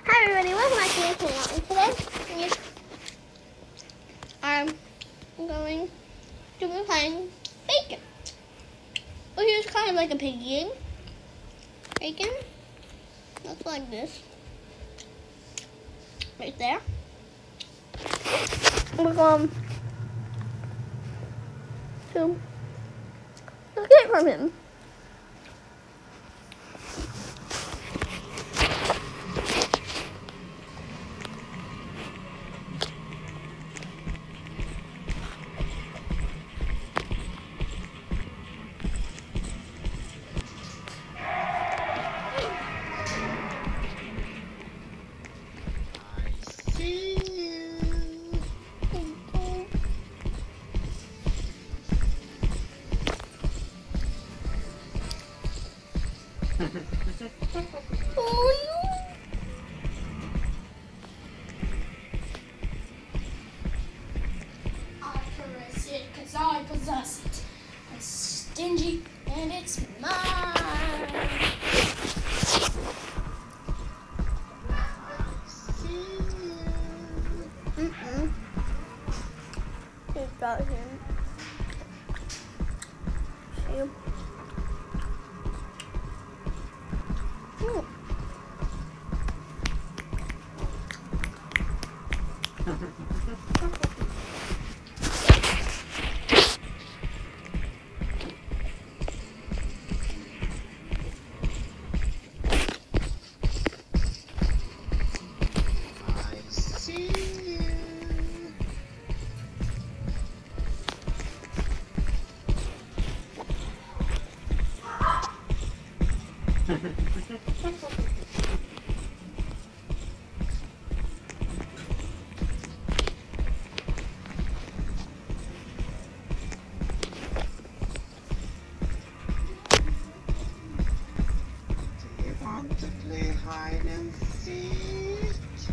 Hi everybody, welcome back to my channel. And today I'm going to be playing bacon. Which is kind of like a pig game. Bacon looks like this. Right there. We're going to escape from him. Oh no! I caress it because I possess it. It's stingy and it's mine. He's got him. See? To play hide and seek.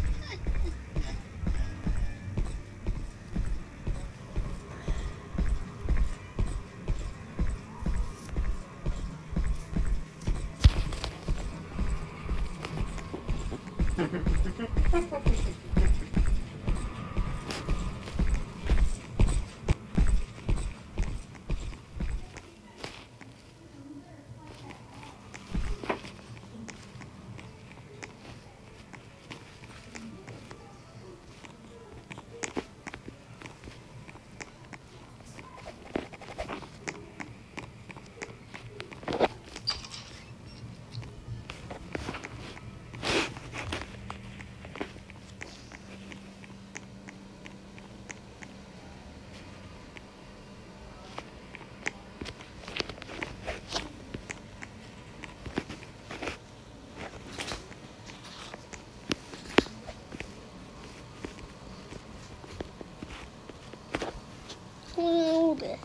Hold it.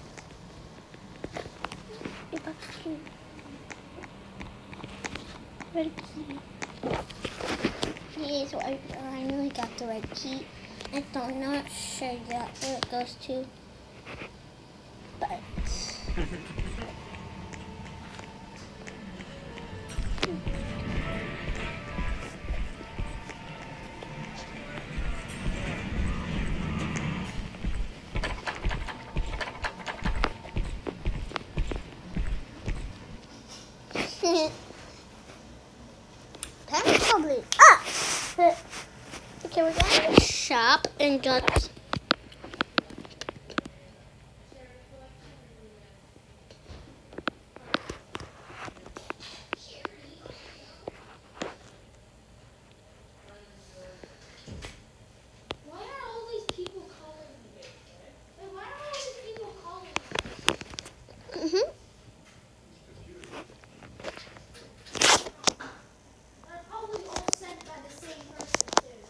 Red key. Yeah, so I finally got the red key. I'm not sure yet where it goes to. But that's probably up. Okay, we're going to the shop and got Why are all these people calling me? Like, why are all these people calling me? They're probably all sent by the same person too.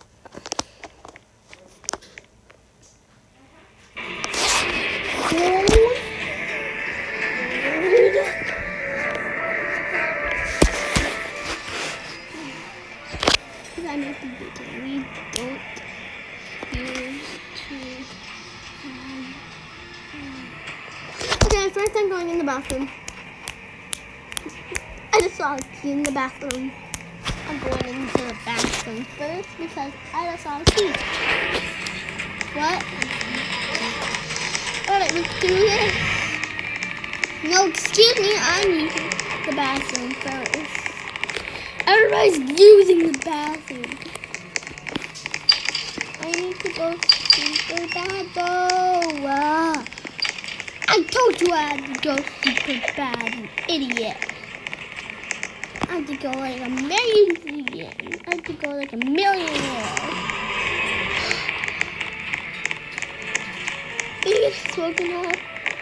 I make the bacon. We don't use to Okay, first I'm going in the bathroom. I just saw a key in the bathroom. I'm going into the bathroom. bathroom first because I just saw a key. What? Alright, let's do this. No, excuse me, I'm using the bathroom first. Everybody's using the bathroom. I need to go super bad though. I told you I had to go super bad, you idiot. I had to go like a million. I had to go like a millionaire. It's smoking up.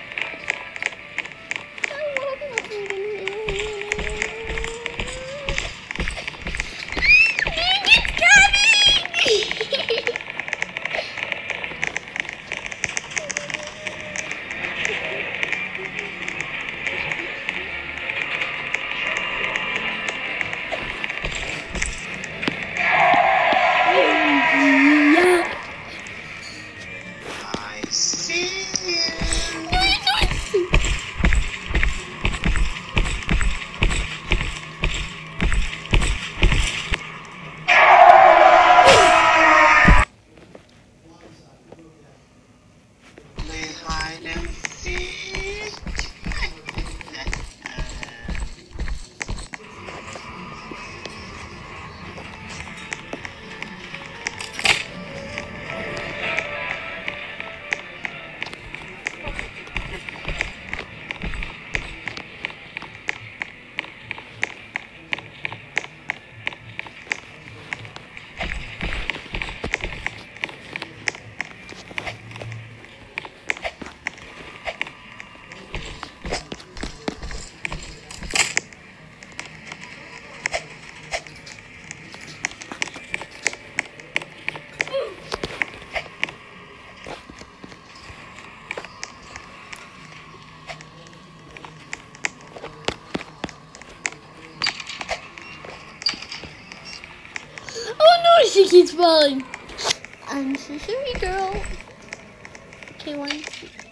She keeps falling. I'm so sorry, girl. Okay, 1, 2.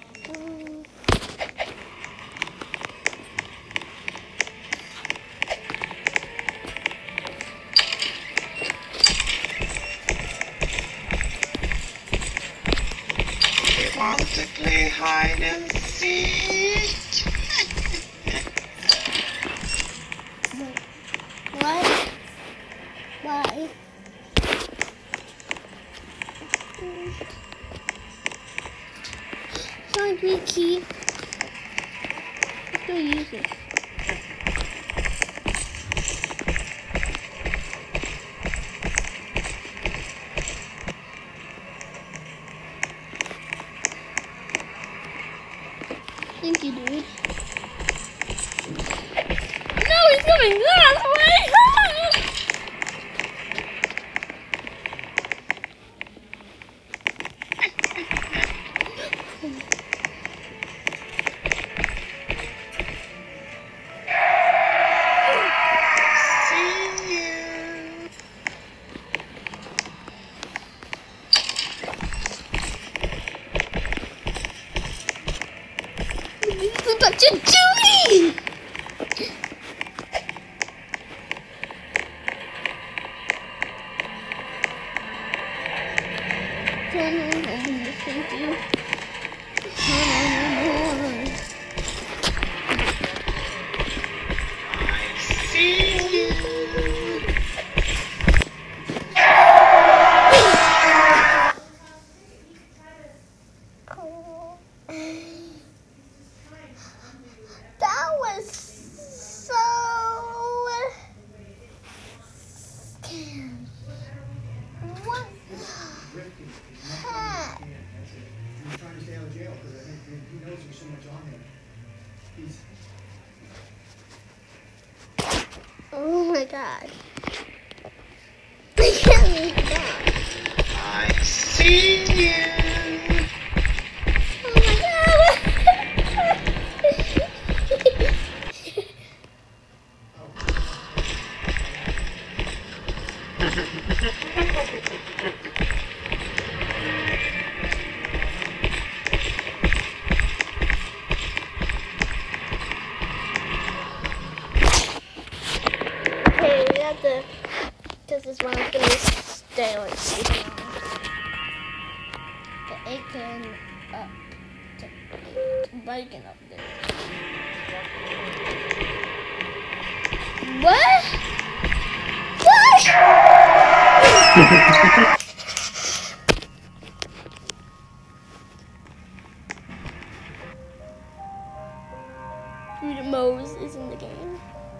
We want to play hide and seek. What? Why? Find me key. Let's go use it. Thank you, dude. No, he's coming that way! What you doing? Thank you. I see you. That was so scary. What? Heck? He's trying to stay out of jail because I think he knows there's so much on him. Oh my god. I can't make that. I see you. Oh my god. Okay, we have to Because this one's gonna stay like super long. But it can up to 8. But it can up there. What? What? Dude, Mose is in the game.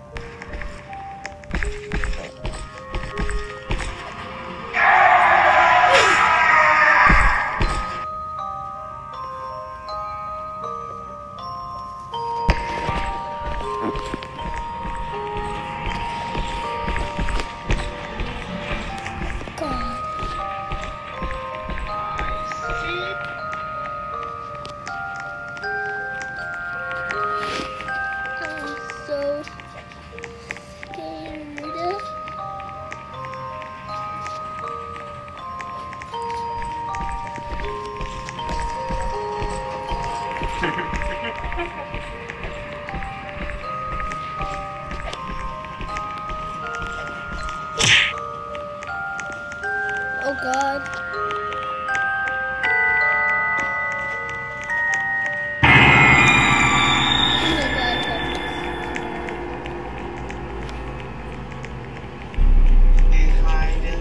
Oh God. Behind and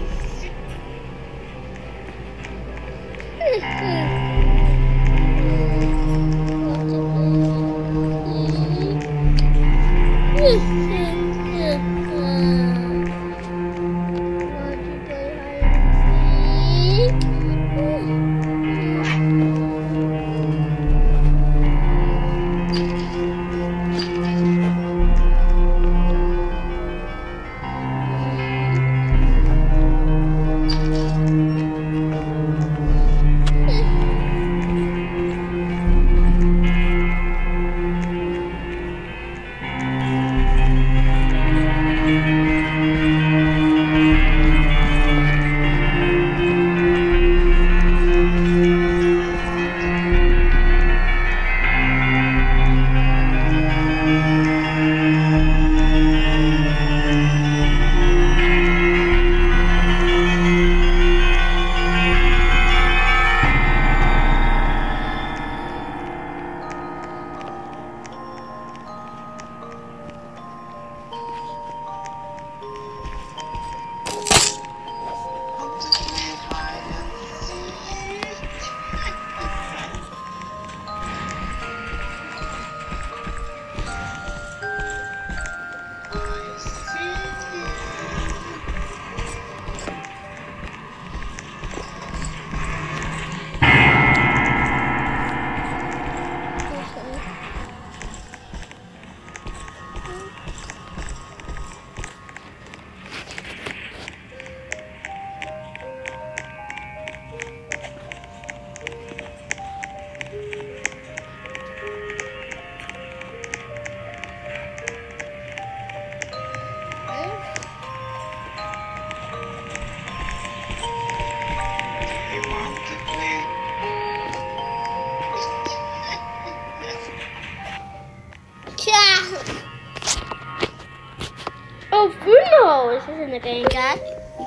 Oh, Bruno is in the game, guys.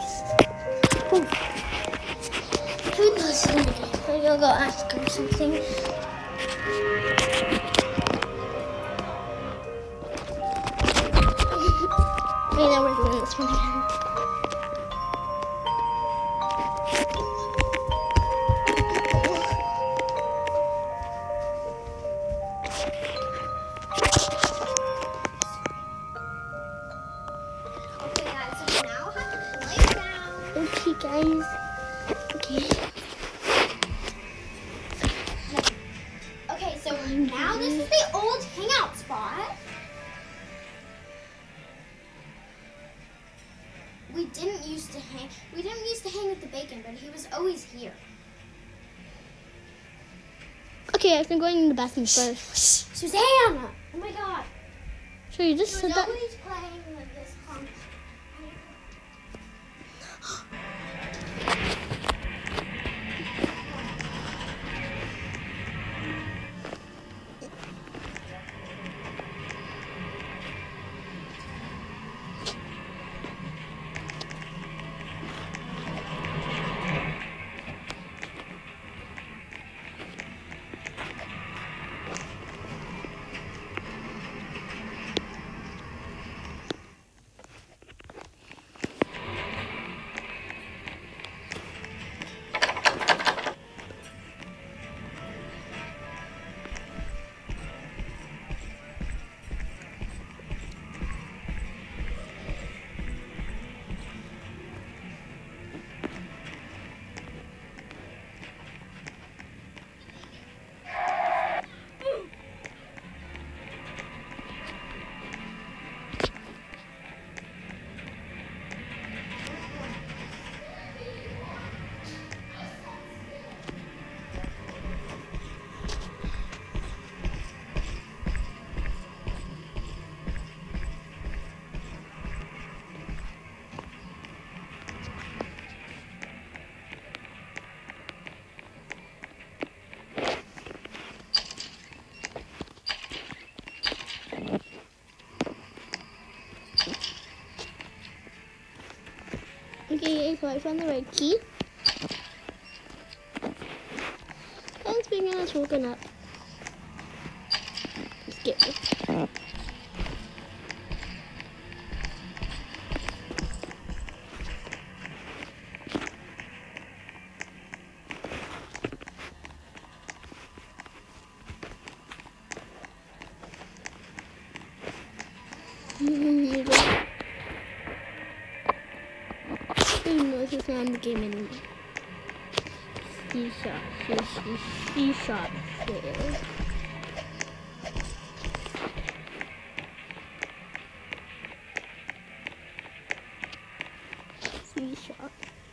Bruno's in the game. We're gonna go ask him something. Wait, now we're doing this one again. Okay, guys. Okay. Okay, so now this is the old hangout spot. We didn't used to hang with the bacon, but he was always here. Okay, I'm going in the bathroom first. Suzanne! Oh my God. So you just He said was that. always playing with this pump. Okay, so I found the red key. And speaking of woken up. Let's get this. This is not in the game anymore. C-shot fail. C-shot.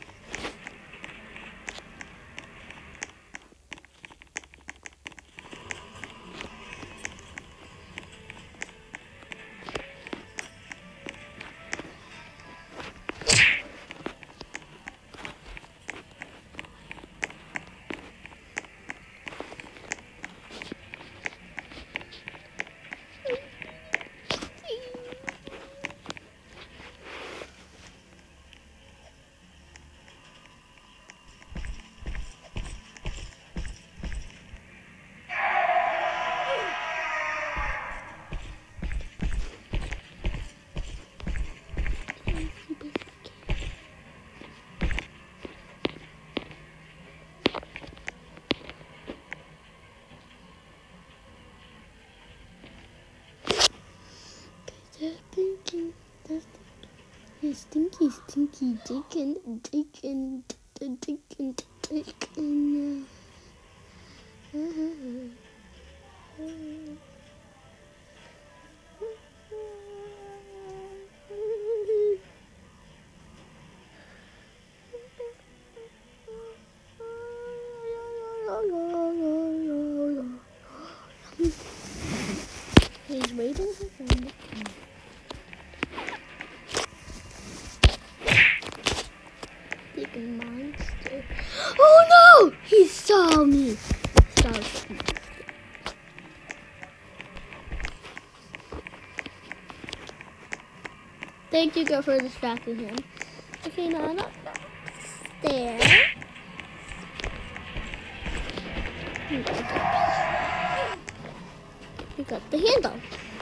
Stinky Dickon. He's waiting for something. Monster. Oh no! He saw me. Thank you, girl, for distracting him. Okay, now I'm up there. We got the handle.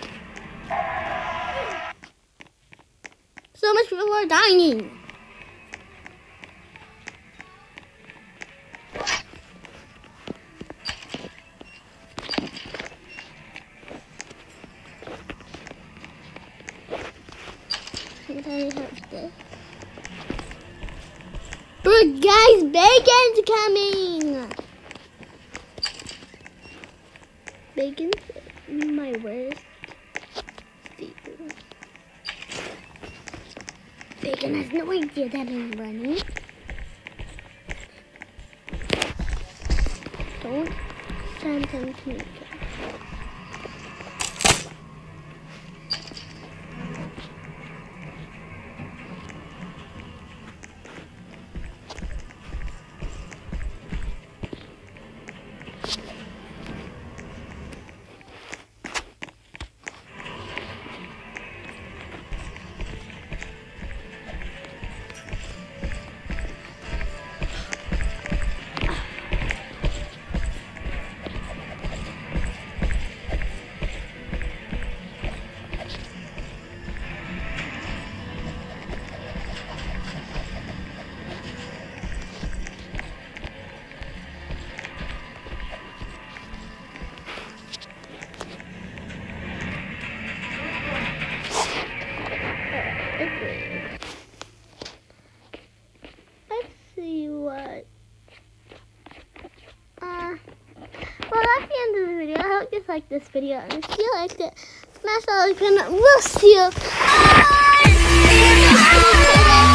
So much people are dying. But guys, Bacon's coming! Bacon's my worst fear. Bacon has no idea that I'm running. Don't send him to me. Let's see what. Well, that's the end of the video. I hope you liked this video, and if you liked it, smash that like button. We'll see you.